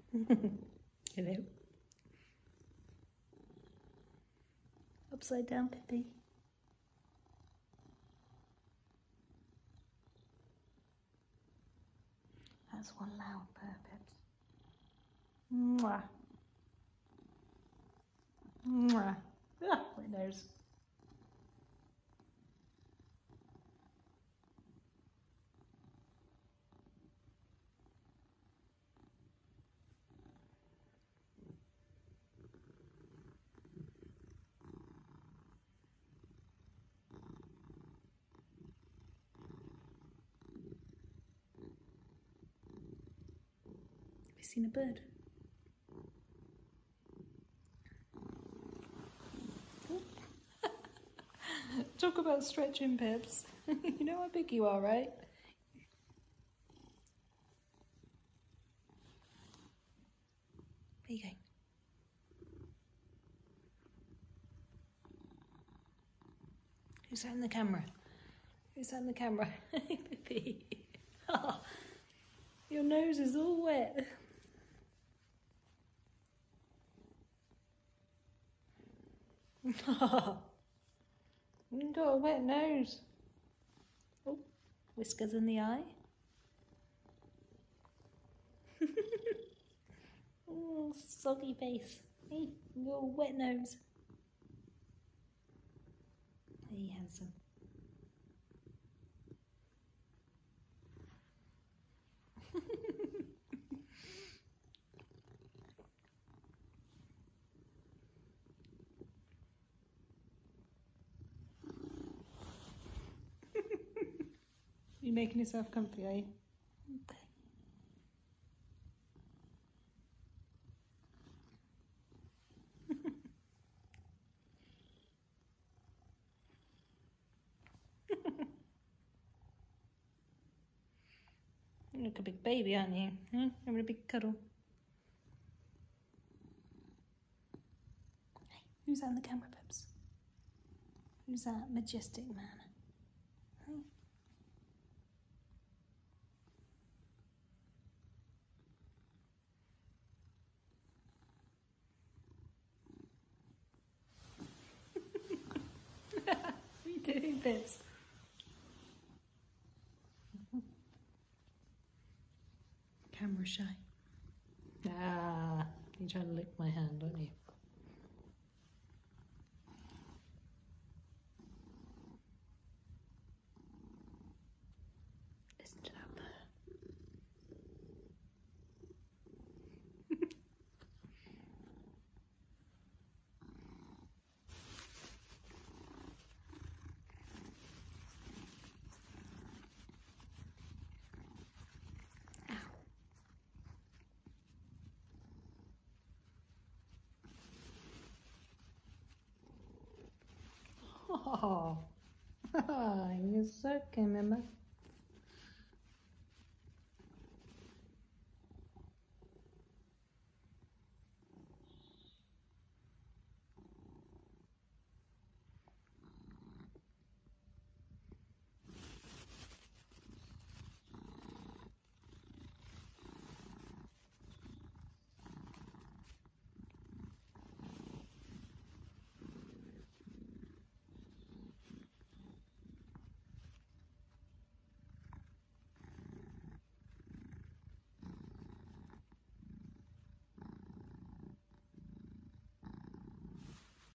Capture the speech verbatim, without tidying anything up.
Hello. Upside down, Pippi. That's one loud purr, Pips. Mwah. Mwah. Ah, my nose. Have you seen a bird? Talk about stretching, Pips. You know how big you are, right? Where you going? Who's that in the camera? Who's that in the camera? Pippi. Oh, your nose is all wet. You've got a wet nose. Oh, whiskers in the eye. Oh, soggy face. Hey, you got a wet nose. Hey, handsome. You making yourself comfy, are you? Okay. You look a big baby, aren't you? Huh? Having a big cuddle. Hey, who's that in the camera, Pips? Who's that majestic man? Hey. What are you doing, Pips? Camera shy. Ah, you're trying to lick my hand, aren't you? Listen to that purr. Oh, you're so okay, remember?